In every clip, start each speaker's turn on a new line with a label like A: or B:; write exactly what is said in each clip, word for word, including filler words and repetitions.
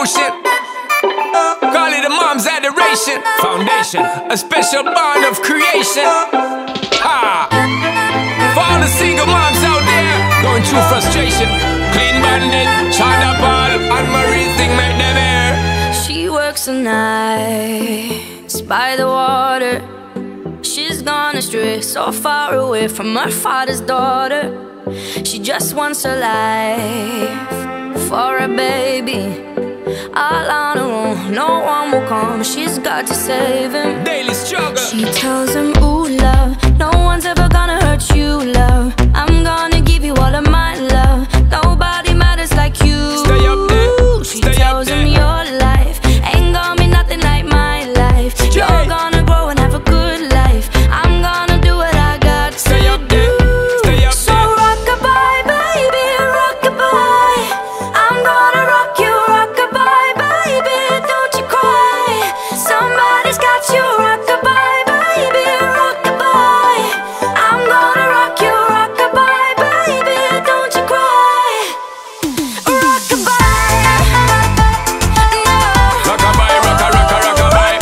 A: devotion. Call it a mom's adoration. Foundation, a special bond of creation. Ah. For all the single moms out there going through frustration, clean Bandit, China Ball, and Marie thing make them air.
B: She works the nights by the water. She's gone astray, so far away from her father's daughter. She just wants a life for a baby. All on her own, no one will come. She's got to save him.
A: Daily struggle.
B: She tells him, ooh, love, no one's ever gonna hurt you, love. I'm gonna give you all of my love. Nobody matters like you.
A: Stay up there.
B: She
A: Stay
B: tells
A: up
B: him
A: there.
B: your life ain't gonna be nothing like my life.
A: Yeah.
B: You're gonna grow and have a good life. I'm gonna do what I got to
A: Stay up there. Stay up
B: so
A: there.
B: rockabye, baby, rockabye. I'm gonna rock you, rockabye, baby, don't you cry. Somebody's got you, rockabye, baby, rockabye. I'm gonna rock you, rockabye, baby, don't you cry. Rockabye, no.
A: Rockabye, rocka, rocka, rockabye.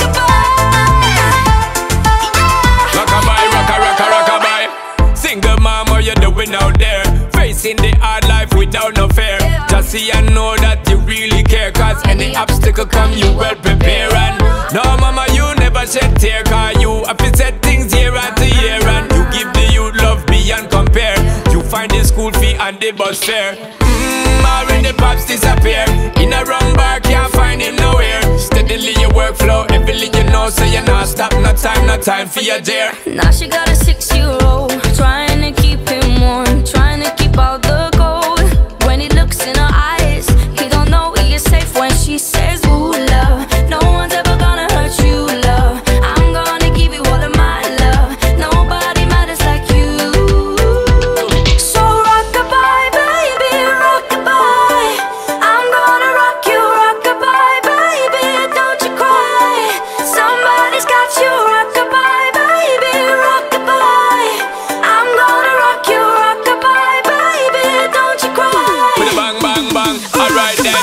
A: Rockabye, rocka, rocka, rockabye. Single mom, what you doing out there? Facing the hard life without no fear. Just see and know that you really care. Cause any obstacle come, you well prepare. And no mama, you never shed tear. Cause you have to set things year after year. And you give the youth love beyond compare. You find the school fee and the bus fare. Mmm, already pops disappear. In a wrong bar, can't find him nowhere. Steadily your workflow, everything you know. So you not stop, no time, no time for your dear.
B: Now she got a six-year-old, trying to keep him warm, trying to keep out the cold. When he looks in her eyes, he don't know he is safe when she says, ooh, love, no one's ever gonna hurt you, love. I'm gonna give you all of my love. Nobody matters like you. So rockabye, baby, rockabye. I'm gonna rock you, rockabye, baby, don't you cry. Somebody's got you, rockabye, baby, rockabye. I'm gonna rock you, rockabye, baby, don't you cry.
A: With a bang, bang, bang, alright then.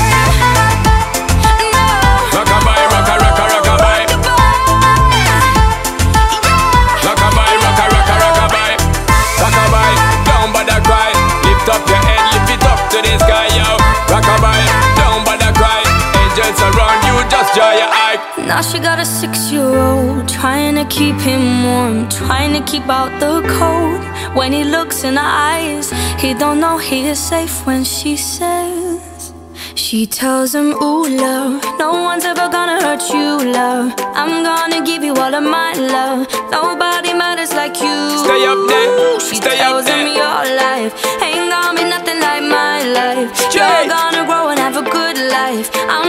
B: No.
A: Rockabye, rocka, rocka, rockabye. Rockabye, rocka, rocka, rockabye. Rockabye, don't bother cry. Lift up your head, lift it up to the sky, yo. Rockabye, don't bother cry. Angels around you, just draw your eye.
B: Now she got a six-year-old, trying to keep him warm, trying to keep out the cold. When he looks in her eyes, he don't know he is safe when she says. She tells him, ooh, love, no one's ever gonna hurt you, love. I'm gonna give you all of my love. Nobody matters like you.
A: Stay up there,
B: She
A: stay
B: tells
A: up there.
B: him your life ain't gonna be nothing like my life.
A: Jay.
B: You're gonna grow and have a good life. I'm